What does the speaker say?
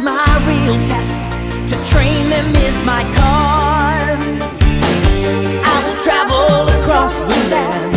my real test. To train them is my cause. I will travel across the land